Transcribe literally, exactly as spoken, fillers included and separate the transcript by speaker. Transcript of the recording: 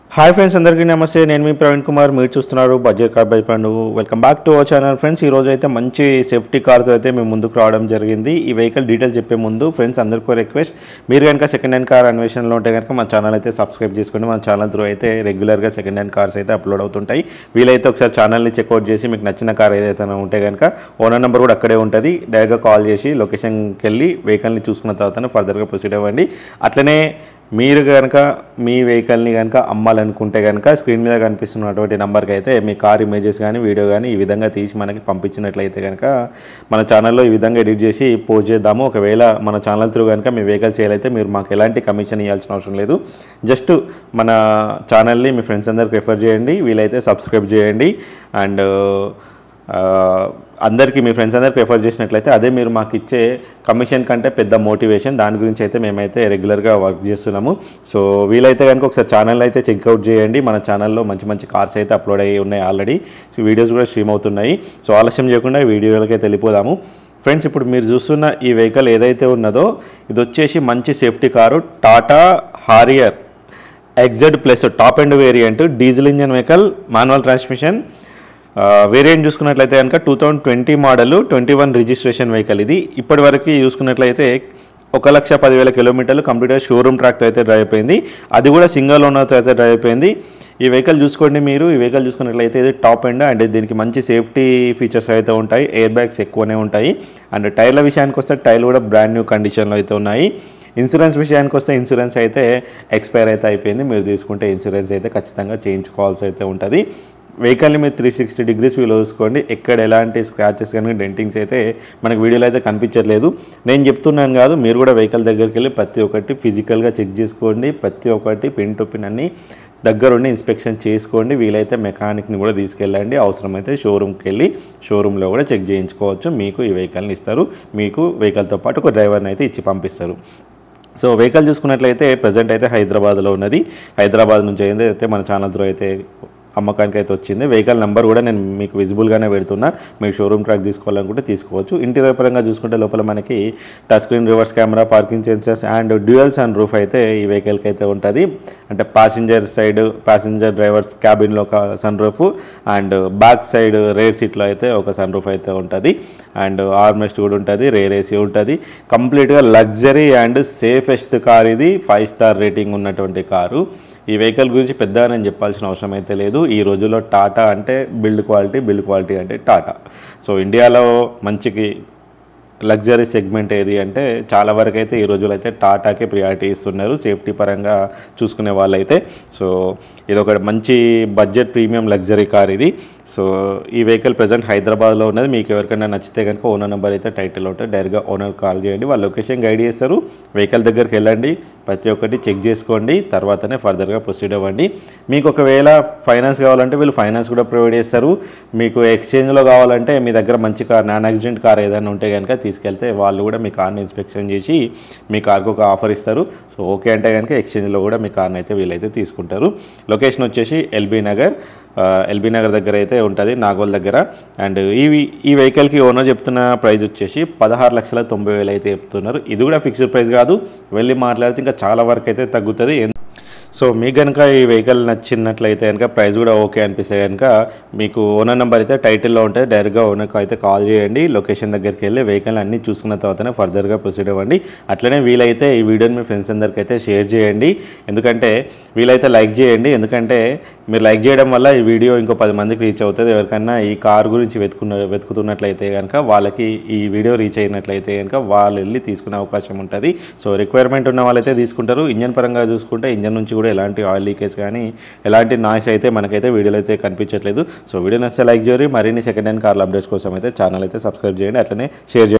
Speaker 1: Hi friends, అందరికీ నమస్తే. నేను మీ ప్రవీణ్ కుమార్. మీరు చూస్తున్నారు budget car by Pandu. Welcome back to our channel friends. ఈరోజు అయితే మంచి సేఫ్టీ కార్తో అయితే మేము ముందుకు రావడం జరిగింది. ఈ వెహికల్ డీటెయిల్స్ చెప్పే ముందు ఫ్రెండ్స్ అందరికీ రిక్వెస్ట్, మీరు కనుక సెకండ్ హ్యాండ్ కార్ అన్వేషణలో ఉంటే కనుక మన ఛానల్ అయితే సబ్స్క్రైబ్ చేసుకోండి. మన ఛానల్ త్రూ అయితే రెగ్యులర్గా సెకండ్ హ్యాండ్ కార్స్ అయితే అప్లోడ్ అవుతుంటాయి. వీలైతే ఒకసారి ఛానల్ని చెక్అవుట్ చేసి మీకు నచ్చిన కార్ ఏదైతే ఉంటే కనుక ఓనర్ నెంబర్ కూడా అక్కడే ఉంటుంది. డైరెక్ట్గా కాల్ చేసి లొకేషన్కి వెళ్ళి వెహికల్ని చూసుకున్న తర్వాత ఫర్దర్గా ప్రొసీడ్ అవ్వండి. అట్లనే మీరు కనుక మీ వెహికల్ని కనుక అమ్మాలనుకుంటే కనుక స్క్రీన్ మీద కనిపిస్తున్నటువంటి నెంబర్కి అయితే మీ కార్ ఇమేజెస్ కానీ వీడియో కానీ ఈ విధంగా తీసి మనకి పంపించినట్లయితే కనుక మన ఛానల్లో ఈ విధంగా ఎడిట్ చేసి పోస్ట్ చేద్దాము. ఒకవేళ మన ఛానల్ త్రూ కనుక మీ వెహికల్ సేల్ అయితే మీరు మాకు ఎలాంటి కమిషన్ ఇవ్వాల్సిన అవసరం లేదు. జస్ట్ మన ఛానల్ని మీ ఫ్రెండ్స్ అందరికి రిఫర్ చేయండి, వీలైతే సబ్స్క్రైబ్ చేయండి. అండ్ అందరికీ మీ ఫ్రెండ్స్ అందరికి రిఫర్ చేసినట్లయితే అదే మీరు మాకు ఇచ్చే కమిషన్ కంటే పెద్ద మోటివేషన్. దాని గురించి అయితే మేమైతే రెగ్యులర్గా వర్క్ చేస్తున్నాము. సో వీలైతే కనుక ఒకసారి ఛానల్ అయితే చెక్అవుట్ చేయండి. మన ఛానల్లో మంచి మంచి కార్స్ అయితే అప్లోడ్ అయ్యి ఉన్నాయి ఆల్రెడీ. సో వీడియోస్ కూడా స్ట్రీమ్ అవుతున్నాయి. సో ఆలస్యం చేయకుండా వీడియోలకి అయితే వెళ్ళిపోదాము. ఫ్రెండ్స్, ఇప్పుడు మీరు చూస్తున్న ఈ వెహికల్ ఏదైతే ఉన్నదో ఇది వచ్చేసి మంచి safety car, Tata Harrier XZ plus top end variant, diesel engine vehicle, manual transmission. Variant చూసుకున్నట్లయితే కనుక two thousand twenty model, twenty one registration vehicle. ఇది ఇప్పటి వరకు చూసుకున్నట్లయితే ఒక లక్ష పదివేల కిలోమీటర్లు కంప్లీట్గా షోరూమ్ ట్రాక్తో అయితే డ్రైవ్ అయిపోయింది. అది కూడా సింగిల్ ఓనర్తో అయితే డ్రైవ్ అయిపోయింది. ఈ వెహికల్ చూసుకోండి. మీరు ఈ వెహికల్ చూసుకున్నట్లయితే ఇది టాప్ ఎండ్ అండ్ దీనికి మంచి సేఫ్టీ ఫీచర్స్ అయితే ఉంటాయి. ఎయిర్ బ్యాగ్స్ ఎక్కువనే ఉంటాయి. అండ్ టైర్ల విషయానికి వస్తే టైర్లు కూడా బ్రాండ్ న్యూ కండిషన్లో అయితే ఉన్నాయి. ఇన్సూరెన్స్ విషయానికి వస్తే ఇన్సూరెన్స్ అయితే ఎక్స్పైర్ అయితే అయిపోయింది. మీరు తీసుకుంటే ఇన్సూరెన్స్ అయితే ఖచ్చితంగా చేయించుకోవాల్సి అయితే ఉంటుంది. వెహికల్ని మీరు త్రీ సిక్స్టీ డిగ్రీస్ వీలో చూసుకోండి. ఎక్కడ ఎలాంటి స్క్రాచెస్ కానీ డెంటింగ్స్ అయితే మనకు వీడియోలో అయితే కనిపించట్లేదు. నేను చెప్తున్నాను కాదు, మీరు కూడా వెహికల్ దగ్గరికి వెళ్ళి ప్రతి ఒక్కటి ఫిజికల్గా చెక్ చేసుకోండి. ప్రతి ఒక్కటి పిన్ టు పిన్ అన్ని దగ్గరుండి ఇన్స్పెక్షన్ చేసుకోండి. వీలైతే మెకానిక్ని కూడా తీసుకెళ్ళండి. అవసరమైతే షోరూమ్కి వెళ్ళి షోరూంలో కూడా చెక్ చేయించుకోవచ్చు. మీకు ఈ వెహికల్ని ఇస్తారు. మీకు వెహికల్తో పాటు ఒక డ్రైవర్ని అయితే ఇచ్చి పంపిస్తారు. సో వెహికల్ చూసుకున్నట్లయితే ప్రజెంట్ అయితే హైదరాబాద్లో ఉన్నది. హైదరాబాద్ నుంచి అయితే మన ఛానల్ త్రూ అయితే అమ్మకానికి అయితే వచ్చింది. వెహికల్ నెంబర్ కూడా నేను మీకు విజిబుల్గానే పెడుతున్నా. మీరు షోరూమ్ ట్రాక్ తీసుకోవాలనుకుంటే తీసుకోవచ్చు. ఇంటీరియర్ పరంగా చూసుకుంటే లోపల మనకి touch screen, reverse camera, parking sensors and dual sun roof అయితే ఈ వెహికల్కి అయితే ఉంటుంది. అంటే ప్యాసింజర్ సైడ్ ప్యాసింజర్ డ్రైవర్స్ క్యాబిన్లో ఒక sun roof and back side rear సీట్లో అయితే ఒక సన్ రూఫ్ అయితే ఉంటుంది. అండ్ ఆర్మ్రెస్ట్ కూడా ఉంటుంది, రేర్ ఏసీ ఉంటుంది. కంప్లీట్గా లగ్జరీ అండ్ సేఫెస్ట్ కార్ ఇది. ఫైవ్ స్టార్ రేటింగ్ ఉన్నటువంటి కారు. ఈ వెహికల్ గురించి పెద్దగా నేను చెప్పాల్సిన అవసరం అయితే లేదు. ఈ రోజుల్లో టాటా అంటే బిల్డ్ క్వాలిటీ, బిల్డ్ క్వాలిటీ అంటే టాటా. సో ఇండియాలో మంచికి లగ్జరీ సెగ్మెంట్ ఏది అంటే చాలా వరకు అయితే ఈ రోజుల్లో అయితే టాటాకే ప్రియారిటీ ఇస్తున్నారు సేఫ్టీ పరంగా చూసుకునే వాళ్ళైతే. సో ఇది ఒక మంచి బడ్జెట్ ప్రీమియం లగ్జరీ కార్ ఇది. సో ఈ వెహికల్ ప్రజెంట్ హైదరాబాద్లో ఉన్నది. మీకు ఎవరికైనా నచ్చితే కనుక ఓనర్ నెంబర్ అయితే టైటిల్ ఉంటుంది. డైరెక్ట్గా ఓనర్ కాల్ చేయండి, వాళ్ళ లొకేషన్ గైడ్ చేస్తారు. వెహికల్ దగ్గరికి వెళ్ళండి, ప్రతి ఒక్కటి చెక్ చేసుకోండి, తర్వాతనే ఫర్దర్గా ప్రొసీడ్ అవ్వండి. మీకు ఒకవేళ ఫైనాన్స్ కావాలంటే వీళ్ళు ఫైనాన్స్ కూడా ప్రొవైడ్ చేస్తారు. మీకు ఎక్స్చేంజ్లో కావాలంటే మీ దగ్గర మంచి కార్, నాన్ యాక్సిడెంట్ కార్ ఏదైనా ఉంటే కనుక తీసుకెళ్తే వాళ్ళు కూడా మీ కార్ని ఇన్స్పెక్షన్ చేసి మీ కార్కు ఒక ఆఫర్ ఇస్తారు. సో ఓకే అంటే కనుక ఎక్స్చేంజ్లో కూడా మీ కార్ని అయితే వీళ్ళైతే తీసుకుంటారు. లొకేషన్ వచ్చేసి ఎల్బీ నగర్, ఎల్బీ నగర్ దగ్గర అయితే ఉంటుంది, నాగోల్ దగ్గర. అండ్ ఈ ఈ వెహికల్కి ఓనర్ చెప్తున్న ప్రైస్ వచ్చేసి పదహారు లక్షల తొంభై వేలు అయితే చెప్తున్నారు. ఇది కూడా ఫిక్స్డ్ ప్రైస్ కాదు, వెళ్ళి మాట్లాడితే ఇంకా చాలా వరకు అయితే తగ్గుతుంది. సో మీకు కనుక ఈ వెహికల్ నచ్చినట్లయితే కనుక ప్రైస్ కూడా ఓకే అనిపిస్తే కనుక మీకు ఓనర్ నెంబర్ అయితే టైటిల్లో ఉంటుంది. డైరెక్ట్గా ఓనర్కి అయితే కాల్ చేయండి. లొకేషన్ దగ్గరికి వెళ్ళి వెహికల్ అన్నీ చూసుకున్న తర్వాతనే ఫర్దర్గా ప్రొసీడ్ అవ్వండి. అట్లనే వీలైతే ఈ వీడియోని మీ ఫ్రెండ్స్ అందరికీ అయితే షేర్ చేయండి. ఎందుకంటే వీలైతే లైక్ చేయండి. ఎందుకంటే మీరు లైక్ చేయడం వల్ల ఈ వీడియో ఇంకో పది మందికి రీచ్ అవుతుంది. ఎవరికైనా ఈ కార్ గురించి వెతుకున్న వెతుకుతున్నట్లయితే కనుక వాళ్ళకి ఈ వీడియో రీచ్ అయినట్లయితే కనుక వాళ్ళు వెళ్ళి తీసుకునే అవకాశం ఉంటుంది. సో రిక్వైర్మెంట్ ఉన్న వాళ్ళైతే తీసుకుంటారు. ఇంజన్ పరంగా చూసుకుంటే ఇంజన్ నుంచి కూడా ఎలాంటి ఆయిల్ లీకేజ్ కానీ ఎలాంటి నాయిస్ అయితే మనకైతే వీడియోలో అయితే కనిపించట్లేదు. సో వీడియో నచ్చితే లైక్ చేయండి. మరిన్ని సెకండ్ హ్యాండ్ కార్ల అప్డేట్స్ కోసం అయితే ఛానల్ అయితే సబ్స్క్రైబ్ చేయండి. అట్లనే షేర్ చేయండి.